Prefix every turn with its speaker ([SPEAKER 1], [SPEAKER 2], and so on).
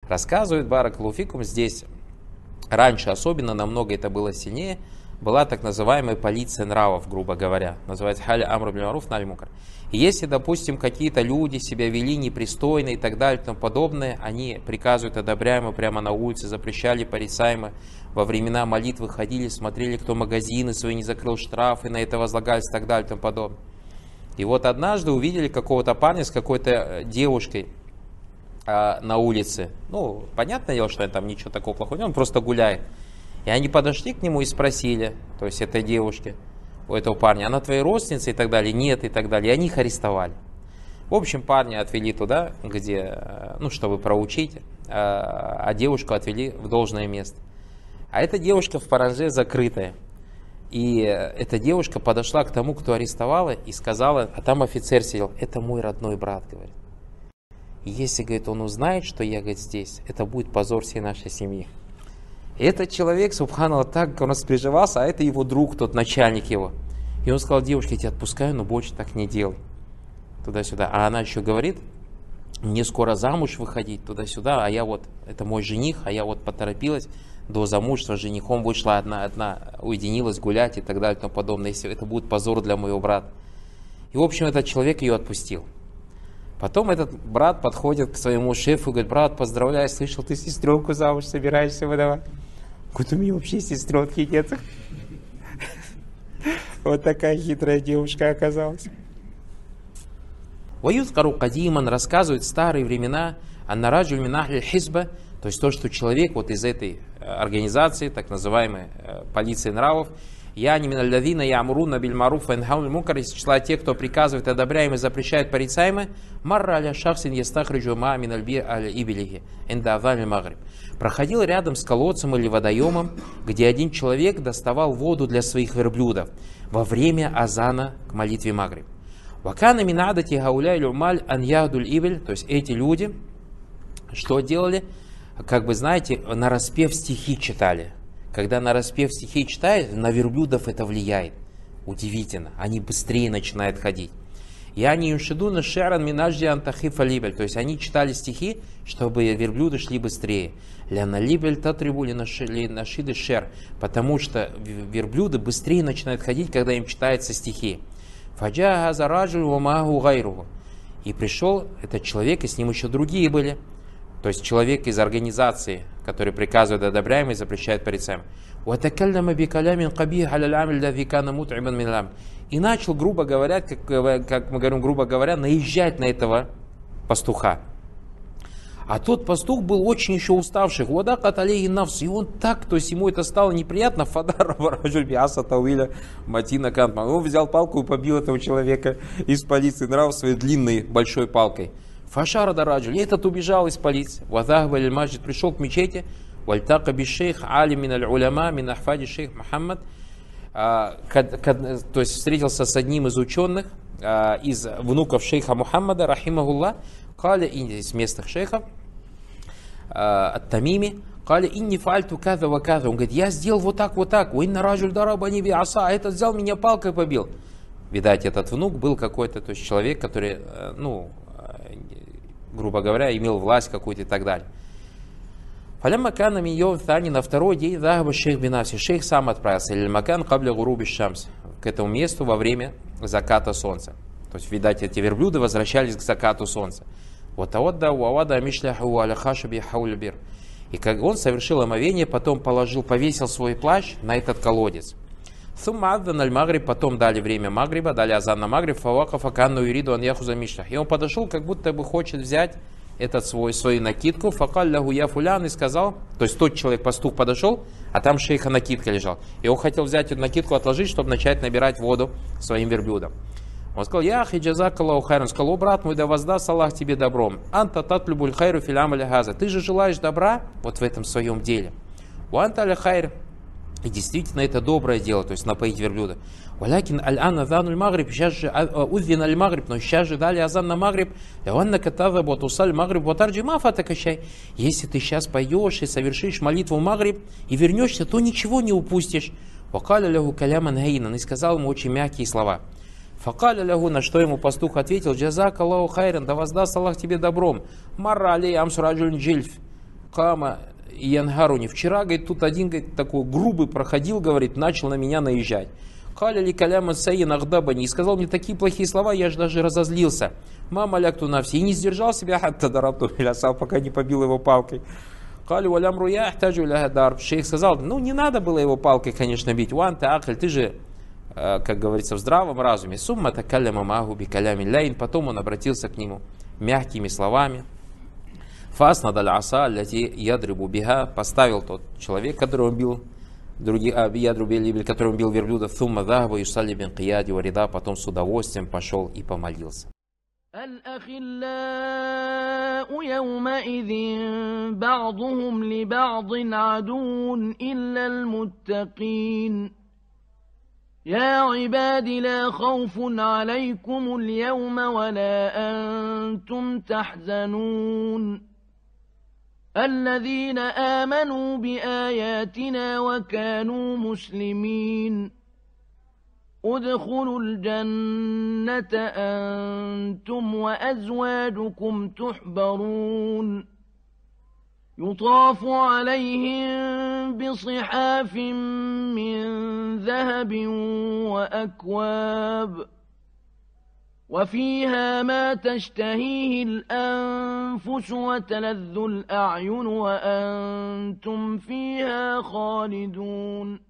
[SPEAKER 1] Рассказывают, баракаллаху фикум, здесь раньше особенно, намного это было сильнее, была так называемая полиция нравов, грубо говоря. Называется халя амру биль маруф нахи аниль мункар. И если, допустим, какие-то люди себя вели непристойно и так далее и тому подобное, они приказывают одобряемо прямо на улице, запрещали порицаемо. Во времена молитвы ходили, смотрели, кто магазины свои не закрыл, штрафы на это возлагались и так далее и тому подобное. И вот однажды увидели какого-то парня с какой-то девушкой на улице. Ну, понятное дело, что там ничего такого плохого, он просто гуляет. И они подошли к нему и спросили, то есть этой девушке, у этого парня, она твоя родственница и так далее? Нет, и так далее. И они их арестовали. В общем, парня отвели туда, где, ну, чтобы проучить, а девушку отвели в должное место. А эта девушка в паранже закрытая. И эта девушка подошла к тому, кто арестовала, и сказала, а там офицер сидел, это мой родной брат, говорит. И если, говорит, он узнает, что я, говорит, здесь, это будет позор всей нашей семьи. И этот человек, субханаллах, так он распереживался, а это его друг, тот начальник его. И он сказал, девушке, я тебя отпускаю, но больше так не делай. Туда-сюда. А она еще говорит, мне скоро замуж выходить, туда-сюда, а я вот, это мой жених, а я вот поторопилась до замужества с женихом, вышла одна, уединилась гулять и так далее и тому подобное. Если это будет позор для моего брата. И, в общем, этот человек ее отпустил. Потом этот брат подходит к своему шефу и говорит, брат, поздравляю, слышал, ты сестренку замуж собираешься выдавать. Говорит, у меня вообще сестренки нет. Вот такая хитрая девушка оказалась. Ваюзкару кадиман рассказывают старые времена, аннараджуль мин ахлиль хизба, то есть то, что человек вот из этой организации, так называемой полиции нравов, я не миналлавина ямуруна биль маруфа инхауль мункар, из числа тех, кто приказывает одобряемое, запрещает порицаемое, марра аля шахсин ястахриджу ма миналь би аля ибилихи инда аваль магриб. Проходил рядом с колодцем или водоемом, где один человек доставал воду для своих верблюдов во время азана к молитве магриб. Вакана минадати гауляй люмаль ан яхдуль ибель, то есть эти люди, что делали? Как бы, знаете, нараспев стихи читали. Когда нараспев стихи читают, на верблюдов это влияет. Удивительно. Они быстрее начинают ходить. Я не юшидуна шеран минажди антахифа либель. То есть они читали стихи, чтобы верблюды шли быстрее. Ляна либель татрибули нашиды шер. Потому что верблюды быстрее начинают ходить, когда им читаются стихи. Фаджа газараджу вамаху гайру. И пришел этот человек, и с ним еще другие были. То есть человек из организации, который приказывает одобряемое и запрещает порицаемое. И начал, грубо говоря, как мы говорим, грубо говоря, наезжать на этого пастуха. А тот пастух был очень еще уставший. И он так, то есть ему это стало неприятно. Он взял палку и побил этого человека из полиции нрав своей длинной большой палкой. Фашара дараджуль. И этот убежал из полиции. Вадахбаль маджид пришел к мечети. Вальтака бишейх али миналь уляма мин ахфади шейх Мухаммад. То есть встретился с одним из ученых, из внуков шейха Мухаммада, рахимахуллах, кали из местных шейхов, ат-Тамими, кали инни фальту када ва када. Он говорит, я сделал вот так, вот так. Уинна раджуль дарабани би аса. А этот взял меня палкой побил. Видать, этот внук был какой-то, то есть человек, который, ну, грубо говоря, имел власть какую-то и так далее. Фалямма кана мин Тани, на второй день захаба шейх бинавси. Шейх сам отправился. Или макан кабля гуруби шамс. К этому месту во время заката солнца. То есть, видать, эти верблюды возвращались к закату солнца. Вот аодда уавада мишляху аляхашаби хаульбир. И как он совершил омовение, потом повесил свой плащ на этот колодец. Суммаддан аль-Магриб, потом дали время Магриба, дали азан на Магриб, фавакафа канну юриду ан яхуза мишлях. И он подошел, как будто бы хочет взять этот свою накидку, факаллаху я фулян, и сказал, то есть тот человек, пастух, подошел, а там шейха накидка лежал. И он хотел взять эту накидку, отложить, чтобы начать набирать воду своим верблюдом. Он сказал, я хиджазакаллаху хайран. Он сказал, о, брат мой, да воздаст Аллах тебе добром. Анта татлюбуль хайру филям аля газа. Ты же желаешь добра вот в этом своем деле. Уанта аля хайр. И действительно это доброе дело, то есть напоить верблюда. Валякин аль-ан азануль магриб, сейчас же уздин аль-магриб, но сейчас же дали азан на магриб. Ляванна катава ботусаль магриб ботарджи мафа такащай. Если ты сейчас пойдешь и совершишь молитву магриб и вернешься, то ничего не упустишь. Вакаля лягу каляман гейнан, и сказал ему очень мягкие слова. Факаля лягу, на что ему пастух ответил, джазак Аллаху хайран, да воздаст Аллах тебе добром. Марра алей амсураджуль джильф. Кама Янгаруни. Вчера, говорит, тут один, говорит, такой грубый проходил, говорит, начал на меня наезжать. Халяли каляма сайин ахдабани. И сказал мне такие плохие слова, я же даже разозлился. Мама лягту на все. И не сдержал себя, пока не побил его палкой. Шейх сказал, ну не надо было его палкой, конечно, бить. Ты же, как говорится, в здравом разуме. Сумма такалляма магу бикалями ляйн. Потом он обратился к нему мягкими словами. Фас надаль аса ляти ядрибу биха. Поставил тот человек, который он бил, который он бил верблюдов. Сумма дахба юсали бин кияди варида. Потом с удовольствием пошел и помолился.
[SPEAKER 2] الأخلاء يومئذ بعضهم لبعض عدو إلا المتقين يا عباد لا خوف عليكم اليوم ولا أنتم تحزنون الذين آمنوا بآياتنا وكانوا مسلمين ادخلوا الجنة أنتم وأزواجكم تحبرون يطاف عليهم بصحاف من ذهب وأكواب وفيها ما تشتهيه الأنفس وتلذ الأعين وأنتم فيها خالدون